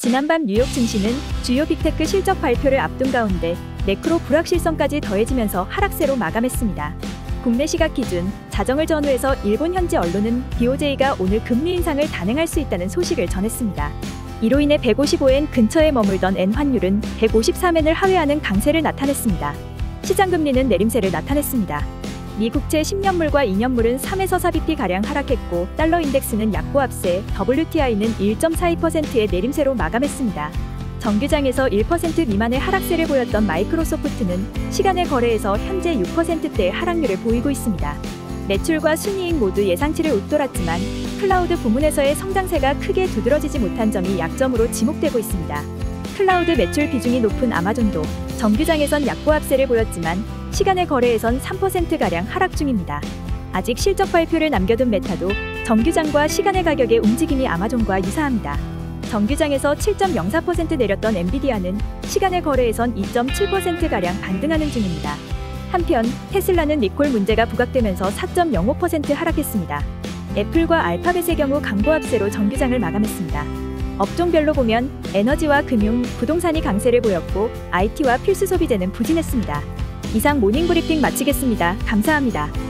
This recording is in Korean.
지난밤 뉴욕 증시는 주요 빅테크 실적 발표를 앞둔 가운데 매크로 불확실성까지 더해지면서 하락세로 마감했습니다. 국내 시각 기준 자정을 전후해서 일본 현지 언론은 BOJ가 오늘 금리 인상을 단행할 수 있다는 소식을 전했습니다. 이로 인해 155엔 근처에 머물던 엔 환율은 153엔을 하회하는 강세를 나타냈습니다. 시장 금리는 내림세를 나타냈습니다. 미 국채 10년물과 2년물은 3에서 4bp가량 하락했고 달러 인덱스는 약보합세, WTI는 1.42%의 내림세로 마감했습니다. 정규장에서 1% 미만의 하락세를 보였던 마이크로소프트는 시간의 거래에서 현재 6%대의 하락률을 보이고 있습니다. 매출과 순이익 모두 예상치를 웃돌았지만 클라우드 부문에서의 성장세가 크게 두드러지지 못한 점이 약점으로 지목되고 있습니다. 클라우드 매출 비중이 높은 아마존도 정규장에선 약보합세를 보였지만 시간의 거래에선 3%가량 하락 중입니다. 아직 실적 발표를 남겨둔 메타도 정규장과 시간의 가격의 움직임이 아마존과 유사합니다. 정규장에서 7.04% 내렸던 엔비디아는 시간의 거래에선 2.7%가량 반등하는 중입니다. 한편 테슬라는 리콜 문제가 부각되면서 4.05% 하락했습니다. 애플과 알파벳의 경우 강보합세로 정규장을 마감했습니다. 업종별로 보면 에너지와 금융, 부동산이 강세를 보였고 IT와 필수 소비재는 부진했습니다. 이상 모닝브리핑 마치겠습니다. 감사합니다.